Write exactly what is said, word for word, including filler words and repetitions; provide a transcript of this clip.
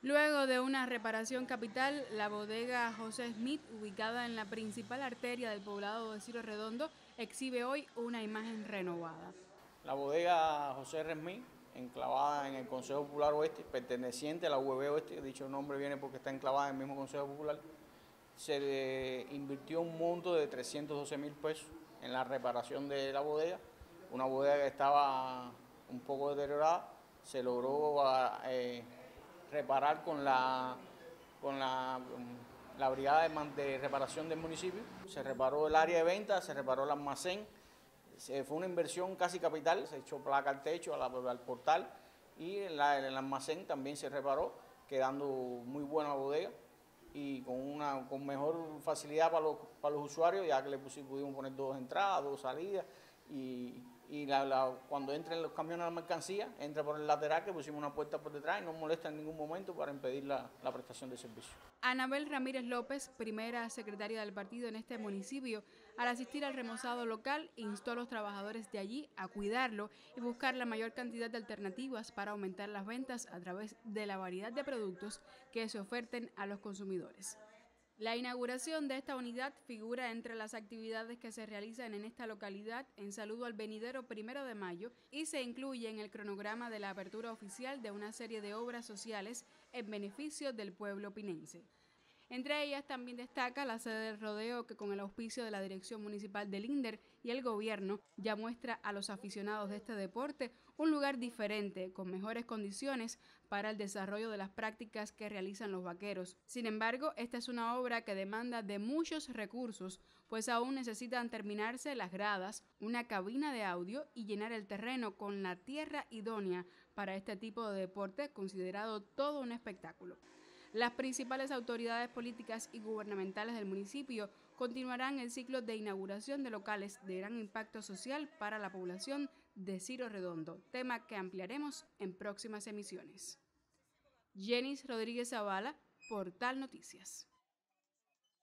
Luego de una reparación capital, la bodega José Smith, ubicada en la principal arteria del poblado de Ciro Redondo, exhibe hoy una imagen renovada. La bodega José Smith, enclavada en el Consejo Popular Oeste, perteneciente a la U E B Oeste, dicho nombre viene porque está enclavada en el mismo Consejo Popular, se invirtió un monto de trescientos doce mil pesos en la reparación de la bodega, una bodega que estaba un poco deteriorada, se logró eh, reparar con la, con la, la brigada de, de reparación del municipio, se reparó el área de venta, se reparó el almacén. Fue una inversión casi capital, se echó placa al techo, al portal y la, el almacén también se reparó, quedando muy buena bodega y con una con mejor facilidad para los, para los usuarios, ya que le pudimos poner dos entradas, dos salidas y, y la, la, cuando entren los camiones a la mercancía, entra por el lateral que pusimos una puerta por detrás y no molesta en ningún momento para impedir la, la prestación de servicio. Anabel Ramírez López, primera secretaria del partido en este municipio, al asistir al remozado local, instó a los trabajadores de allí a cuidarlo y buscar la mayor cantidad de alternativas para aumentar las ventas a través de la variedad de productos que se oferten a los consumidores. La inauguración de esta unidad figura entre las actividades que se realizan en esta localidad en saludo al venidero primero de mayo y se incluye en el cronograma de la apertura oficial de una serie de obras sociales en beneficio del pueblo pinense. Entre ellas también destaca la sede del rodeo que con el auspicio de la Dirección Municipal del INDER y el gobierno ya muestra a los aficionados de este deporte un lugar diferente, con mejores condiciones para el desarrollo de las prácticas que realizan los vaqueros. Sin embargo, esta es una obra que demanda de muchos recursos, pues aún necesitan terminarse las gradas, una cabina de audio y llenar el terreno con la tierra idónea para este tipo de deporte, considerado todo un espectáculo. Las principales autoridades políticas y gubernamentales del municipio continuarán el ciclo de inauguración de locales de gran impacto social para la población de Ciro Redondo, tema que ampliaremos en próximas emisiones. Jenis Rodríguez Zavala, Portal Noticias.